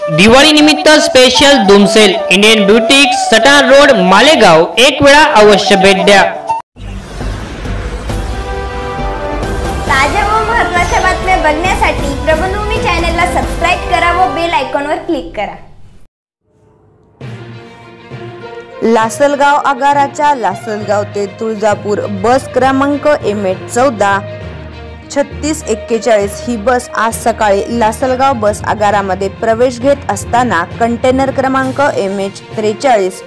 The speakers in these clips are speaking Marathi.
दिवाळी निमित्त स्पेशल धूम sale Indian boutique Satana road Malegaon. एक वेळा अवश्य भेट द्या। ताज्या व महत्त्वाच्या बातम्या बघण्यासाठी प्रबंधभूमी चॅनलला सबस्क्राइब करा व बेल आयकॉनवर क्लिक करा। लासलगाव आगाराच्या लासलगाव ते तुळजापूर बस क्रमांक MH14 3641 ही बस आज सकाळी लासलगाव बस आगारामध्ये प्रवेश घेत असताना कंटेनर क्रमांक MH43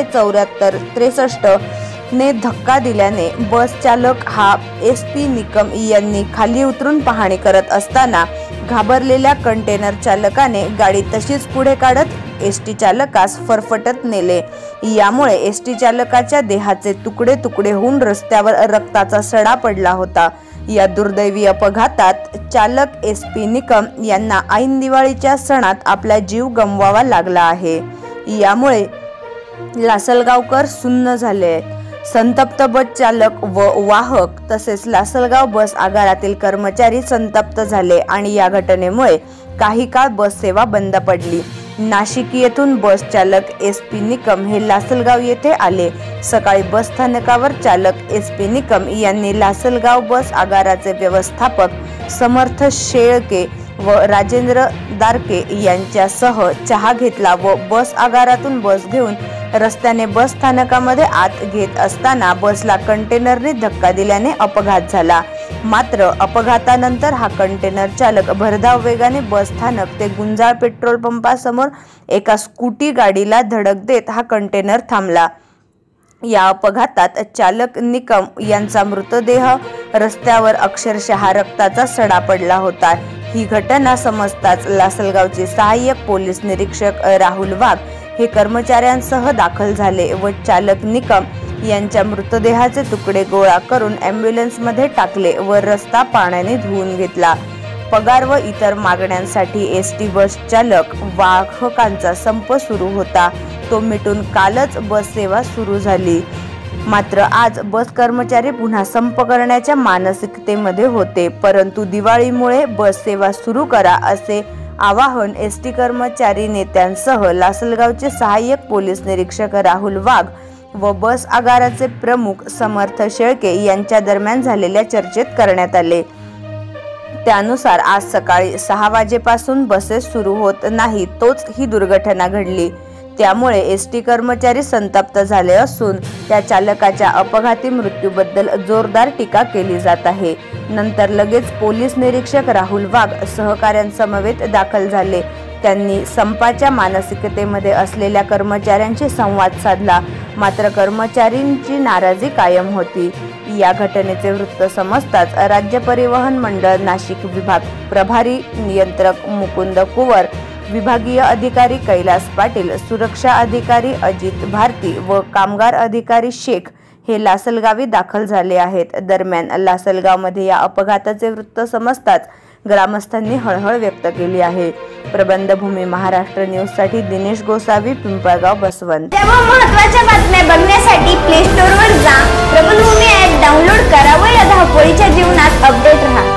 Y7463 ने धक्का दिल्याने बस चालक हा SP निकम यांनी खाली उतरून पाहणी करत असताना घाबरलेल्या कंटेनर चालकाने गाडी तशीच पुढे काढत एसटी चालकास फरफटत नेले। यामुळे एसटी चालकाच्या देहाचे तुकडे तुकडे होऊन रस्त्यावर रक्ताचा सडा पडला होता। या दुर्दैवी अपघातात चालक SP निकम यांना ऐन दिवाळीच्या सणात आपला जीव गमवावा लागला आहे। यामुळे लासलगावकर सुन्न झाले। संतप्त बस चालक व वाहक तसेच लासलगाव बस आगारातील कर्मचारी संतप्त झाले आणि या घटनेमुळे काही काळ बस सेवा बंद पडली। नाशिक येथून बस चालक SP निकम हे लासलगाव येथे आले। सकाळी बस स्थानकावर चालक SP निकम यांनी लासलगाव बस आगाराचे व्यवस्थापक समर्थ शेळके व राजेंद्र दारके यांच्यासह चहा घेतला व बस आगारातून बस घेऊन रस्त्याने बस स्थानकामध्ये आत घेत असताना बसला कंटेनरने धक्का दिल्याने अपघात झाला। मात्र अपघातानंतर हा कंटेनर चालक भरधाव वेगाने बस स्थानक ते गुंजाळ पेट्रोल पंपासमोर एका स्कूटी गाडीला धडक देत हा कंटेनर थांबला। या अपघातात चालक निकम यांचा मृतदेह रस्त्यावर अक्षरशः रक्ताचा सडा पडला होता। ही घटना समजताच लासलगावचे सहाय्यक पोलीस निरीक्षक राहुल वाघ हे कर्मचाऱ्यांसह दाखल झाले व चालक निकम यांच्या मृतदेहाचे तुकडे गोळा करून ॲम्ब्युलन्समध्ये टाकले व रस्ता पाण्याने धुवून घेतला। पगार व इतर मागण्यांसाठी एसटी बस चालक वाहकांचा संप सुरू होता, तो मिटून कालच बस सेवा सुरू झाली। मात्र आज बस कर्मचारी पुन्हा संप करण्याच्या मानसिकतेमध्ये होते, परंतु दिवाळीमुळे बस सेवा सुरू करा असे आवाहन एसटी कर्मचारी नेत्यांसह लासलगावचे सहाय्यक पोलीस निरीक्षक राहुल वाघ व बस आगाराचे प्रमुख समर्थ शेळके यांच्या दरम्यान झालेल्या चर्चेत करण्यात आले। त्यानुसार आज सकाळी 6 वाजेपासून बसेस सुरू होत नाही तोच ही दुर्घटना घडली। त्यामुळे एसटी कर्मचारी संतप्त झाले असून त्या चालकाच्या अपघाती मृत्यूबद्दल जोरदार टीका केली जात आहे। नंतर लगेच पोलीस निरीक्षक राहुल वाघ सहकाऱ्यांसमवेत दाखल झाले। त्यांनी संपाच्या मानसिकतेमध्ये असलेल्या कर्मचाऱ्यांशी संवाद साधला, मात्र कर्मचाऱ्यांची नाराजी कायम होती। या घटनेचे वृत्त समजताच राज्य परिवहन मंडळ नाशिक विभाग प्रभारी नियंत्रक मुकुंद कुवर, विभागीय अधिकारी कैलास पाटील, सुरक्षा अधिकारी अजित भारती व कामगार अधिकारी शेख हे लासलगावी दाखल झाले आहेत। दरम्यान लासलगावमध्ये या अपघाताचे वृत्त समजताच ग्रामस्थांनी हळहळ व्यक्त केली आहे। प्रबंधभूमी महाराष्ट्र न्यूजसाठी दिनेश गोसावी, पिंपळगाव, बसवंत। तेव्हा महत्त्वाच्या बातम्या बघण्यासाठी प्ले स्टोअरवर जा, प्रबंधभूमी ॲप डाउनलोड करा व या धावपळीच्या जीवनात अपडेट रहा।